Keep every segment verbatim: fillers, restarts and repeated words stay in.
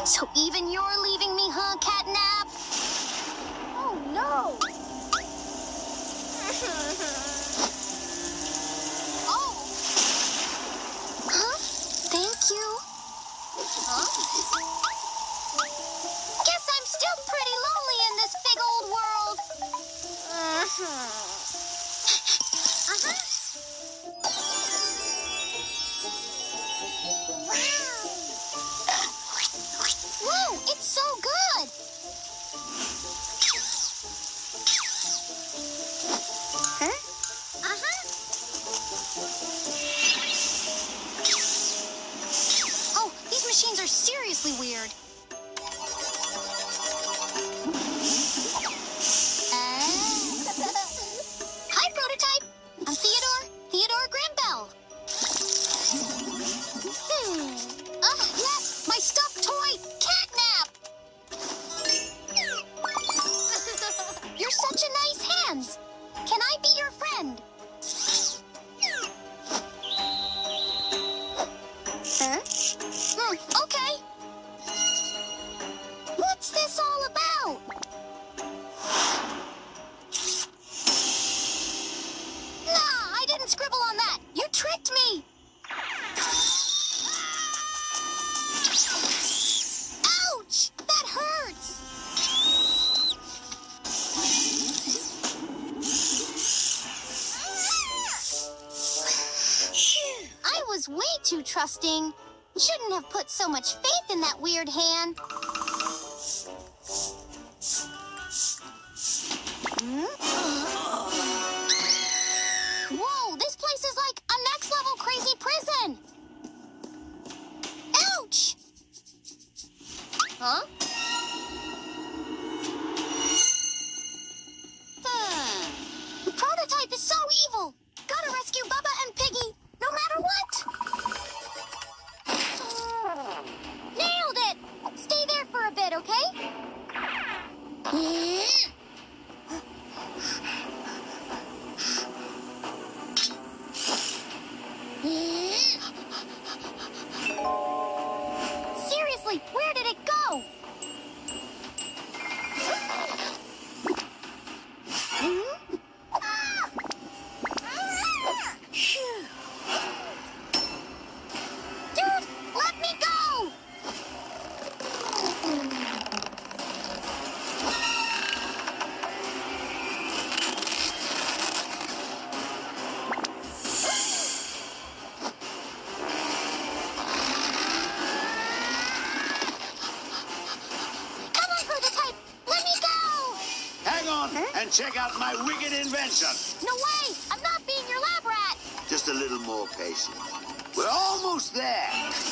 So even you're leaving me, huh, Catnap? Oh, no! Oh! Huh? Thank you. Huh? Guess I'm still pretty lonely in this big old world. Uh-huh. Uh-huh. Whoa, it's so good! Huh? Uh-huh. Oh, these machines are seriously weird. Uh... Hi, Prototype. I'm Theodore. Theodore Grimbell. Hmm. Oh, yes, my stuffed toy, Catnap. You're such a nice hands. Can I be your friend? Huh? Hmm, okay. What's this all about? Nah, I didn't scribble on that. You tricked me. Ouch! That hurts. I was way too trusting. Shouldn't have put so much faith in that weird hand. Hmm? Whoa, this place is like a next level crazy prison. Ouch! Huh? Hmm. The Prototype is so evil. Gotta rescue Bubba and Piggy, no matter what. Nailed it! Stay there for a bit, okay? Seriously, where did it go? Hmm? Phew. Dude, let me go! Come on, Prototype! Let me go! Hang on and check out my wicked invention. No way! I'm not being your lab rat! Just a little more patience. We're almost there.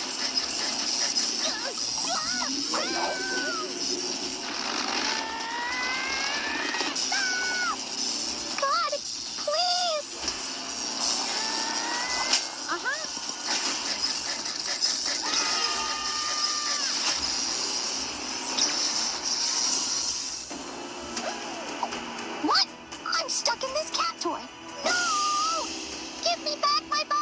God, please! Uh-huh. What? I'm stuck in this cat toy. No! Give me back my